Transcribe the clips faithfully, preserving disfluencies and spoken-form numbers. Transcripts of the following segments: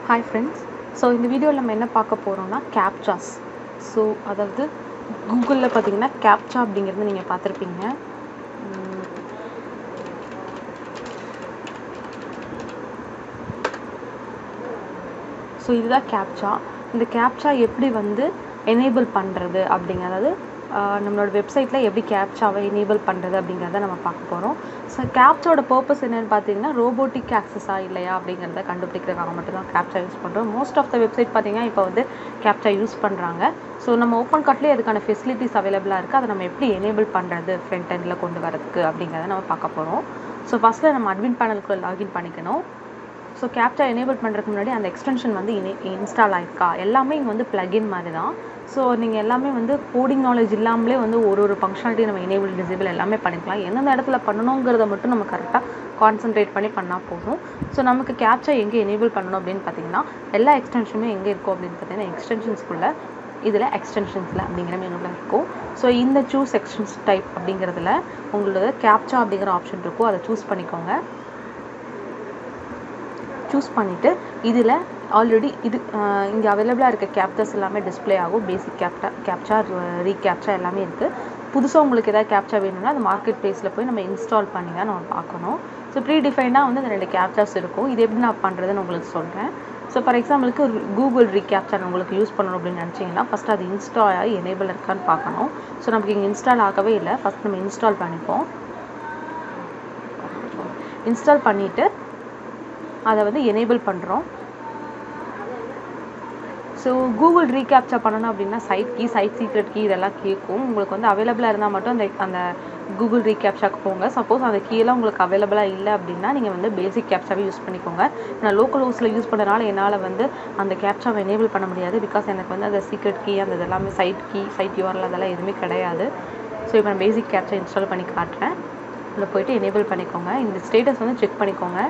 Hi friends, so in the video நம்ம என்ன பார்க்க போறோம்னா captchas. So அதாவது கூகுள்ல பாத்தீங்கன்னா captcha அப்படிங்கறது நீங்க பார்த்திருப்பீங்க. So இதுதான் captcha. இந்த captcha எப்படி வந்து enable பண்றது அப்படிங்கறது நம்மளோட வெப்சைட்ல எப்படி captcha-வை enable பண்றது அப்படிங்கறத நம்ம பார்க்க போறோம். So captcha-ஓட purpose என்னன்னு பாத்தீங்கன்னா robotic access-ஆ இல்லையா அப்படிங்கறத கண்டுபிடிக்கிறதுக்காக மட்டும் தான் captcha யூஸ் பண்றோம். Most of the website பாத்தீங்கன்னா இப்போ வந்து captcha யூஸ் பண்றாங்க. So நம்ம OpenCart-ல அதுக்கான facilities available-ஆ இருக்கு. அதை நம்ம எப்படி enable பண்றது front end-ல கொண்டு வரதுக்கு அப்படிங்கறத நம்ம பார்க்க போறோம். So first-ல நம்ம admin panel-க்குள்ள login பண்ணிக்கணும். So captcha enable பண்றதுக்கு முன்னாடி அந்த extension வந்து install ஆயிருக்கா எல்லாமே இங்க வந்து plugin மாதிரி தான். So நீங்க எல்லாமே வந்து coding knowledge இல்லாமலே வந்து ஒரு ஒரு functionality நம்ம enable disable எல்லாமே பண்ணிக்கலாம். எந்தெந்த இடத்துல பண்ணனும்ங்கறத மட்டும் நம்ம கரெக்ட்டா கான்சென்ட்ரேட் பண்ணி பண்ணா போதும். So நமக்கு captcha எங்க enable பண்ணனும் அப்படினு பாத்தீங்கன்னா எல்லா எக்ஸ்டென்ஷனுமே எங்க இருக்கும் அப்படினு பாத்தீங்கன்னா extensions குள்ள இதுல extentionsல அப்படிங்கற மெனுல இருக்கும். So இந்த choose extensions type அப்படிங்கறதுல உங்களோட captcha அப்படிங்கற ஆப்ஷன் இருக்கும். அதை choose பண்ணிக்கோங்க. choose பண்ணிட்டு இதுல ஆல்ரெடி இது இங்க அவேலபிளா இருக்க captchas எல்லாமே டிஸ்ப்ளே ஆகும். பேசிக் captcha captcha recaptcha எல்லாமே இருக்கு. புதுசா உங்களுக்கு ஏதாவது captcha வேணும்னா அந்த மார்க்கெட் பிளேஸ்ல போய் நம்ம இன்ஸ்டால் பண்ணி தான் நம்ம பார்க்கணும். சோ ப்ரீ டிஃபைன்டா வந்து இந்த ரெண்டு captchas இருக்கும். இது எப்படி நான் பண்றதுன்னு உங்களுக்கு சொல்றேன். சோ ஃபார் எக்ஸாம்பிளுக்கு கூகுள் recaptcha உங்களுக்கு யூஸ் பண்ணனும் அப்படி நினைச்சீங்கன்னா ஃபர்ஸ்ட் அது இன்ஸ்டால் ஆகி எனேபிள் இருக்கான்னு பார்க்கணும். சோ நமக்கு இங்க இன்ஸ்டால் ஆகவே இல்ல. ஃபர்ஸ்ட் நம்ம இன்ஸ்டால் பண்ணிப்போம். இன்ஸ்டால் பண்ணிட்டு அதை வந்து எனேபிள் பண்றோம். சோ கூகுள் recaptcha பண்ணனும் அப்படினா site key site secret key இதெல்லாம் கேக்கும். உங்களுக்கு வந்து அவேலபிளா இருந்தா மட்டும் அந்த அந்த கூகுள் recaptcha-க்கு போங்க. சப்போஸ் அந்த கீ எல்லாம் உங்களுக்கு அவேலபிளா இல்ல அப்படினா நீங்க வந்து பேசிக் captcha-வை யூஸ் பண்ணிக்கோங்க. நான் லோக்கல் ஹோஸ்ட்ல யூஸ் பண்றனால என்னால வந்து அந்த captcha-வை எனேபிள் பண்ண முடியாது. பிகாஸ் எனக்கு வந்து அந்த சீக்ரெட் கீ அந்த எல்லாமே site key site U R L அதெல்லாம் எதுவுமே கிடையாது. சோ இப்போ நான் பேசிக் captcha இன்ஸ்டால் பண்ணி காட்டுறேன். உள்ள போய்ட்டு எனேபிள் பண்ணிக்கோங்க. இந்த ஸ்டேட்டஸ் வந்து செக் பண்ணிக்கோங்க.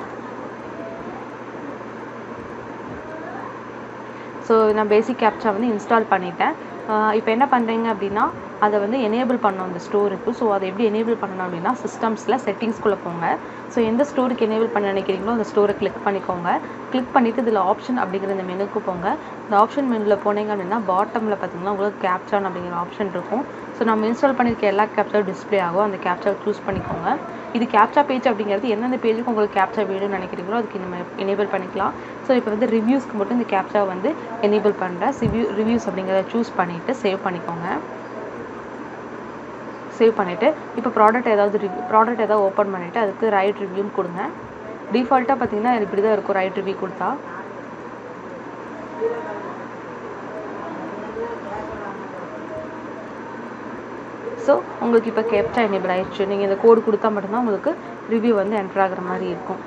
சோ நான் பேசிக் captcha வந்து இன்ஸ்டால் பண்ணிட்டேன். இப்போ என்ன பண்றீங்க அப்படினா அதை வந்து எனேபிள் பண்ணனும் இந்த ஸ்டோருக்கு. சோ அதை எப்படி எனேபிள் பண்ணனும் அப்படினா சிஸ்டம்ஸ்ல செட்டிங்ஸ் குள்ள போங்க. சோ எந்த ஸ்டோருக்கு எனேபிள் பண்ண நினைக்கிறீங்களோ அந்த ஸ்டோரை கிளிக் பண்ணிக்கோங்க. கிளிக் பண்ணிட்டு இதுல ஆப்ஷன் அப்படிங்கற இந்த மெனுக்கு போங்க. இந்த ஆப்ஷன் மெனுல போனீங்க அப்படினா பாட்டம்ல பாத்தீங்கன்னா உங்களுக்கு captcha அப்படிங்கற ஆப்ஷன் இருக்கும். சோ நம்ம இன்ஸ்டால் பண்ணிருக்க எல்லா captcha டிஸ்ப்ளே ஆகும். அந்த captcha சூஸ் பண்ணிக்கோங்க. இது captcha பேஜ் அப்படிங்கிறது எந்தெந்த பேஜுக்கு உங்களுக்கு captcha வேணும்னு நினைக்கிறீங்களோ அதுக்கு நம்ம எனேபிள் பண்ணிக்கலாம். சோ இப்போ வந்து ரிவ்யூஸ்க்கு மட்டும் இந்த captcha வந்து எனேபிள் பண்றேன். ரிவ்யூஸ் அப்படிங்கறத சூஸ் பண்ணிட்டு சேவ் பண்ணிக்கோங்க. சேவ் பண்ணிட்டு இப்போ ப்ராடக்ட் ஏதாவது ப்ராடக்ட் ஏதாவது ஓபன் பண்ணிட்டு அதுக்கு ரைட் ரிவ்யூ கொடுங்க. டிஃபால்ட்டா பாத்தீங்கன்னா இப்படி தான் இருக்கும் ரைட் ரிவ்யூ கொடுத்தா. சோ உங்களுக்கு இப்போ captcha எனேபிள் ஆயிடுச்சு. நீங்க இந்த கோட் கொடுத்தா மட்டும் தான் உங்களுக்கு ரிவ்யூ வந்து என்டர் ஆகுற மாதிரி இருக்கும்.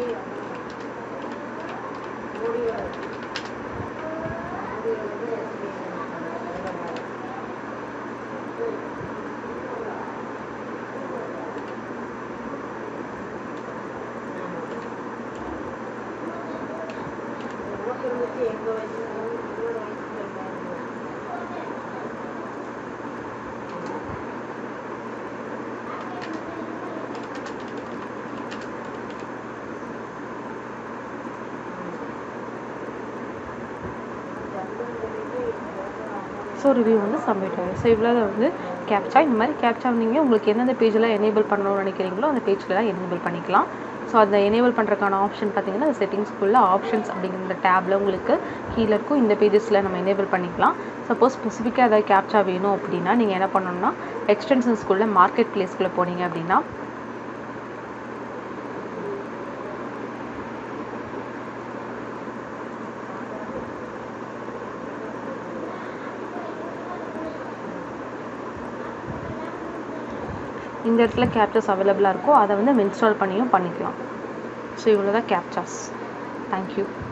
ஸோ ரிவ்யூ வந்து சப்மிட் ஆகும். ஸோ இவ்வளோ வந்து captcha. இந்த மாதிரி captcha நீங்கள் உங்களுக்கு எந்தெந்த பேஜில் எனேபிள் பண்ணணும்னு நினைக்கிறீங்களோ அந்த பேஜ்லாம் எனேபிள் பண்ணிக்கலாம். ஸோ அதை எனேபிள் பண்ணுறதுக்கான ஆப்ஷன் பார்த்தீங்கன்னா அந்த செட்டிங்ஸ்குள்ள ஆப்ஷன்ஸ் அப்படிங்கிற டேப்ல உங்களுக்கு கீழே இருக்கும். இந்த பேஜஸில் நம்ம எனேபிள் பண்ணிக்கலாம். சப்போஸ் ஸ்பெசிஃபிக்காக ஏதாவது captcha வேணும் அப்படின்னா நீங்கள் என்ன பண்ணணும்னா எக்ஸ்டென்ஷன்ஸ்குள்ள மார்க்கெட் பிளேஸ்க்குள்ளே போனீங்க அப்படின்னா இந்த இடத்துல captchas அவைலபிளா இருக்கும். அதை வந்து இன்ஸ்டால் பண்ணியும் பண்ணிக்கலாம். ஸோ இவ்வளோ தான் captchas. Thank you.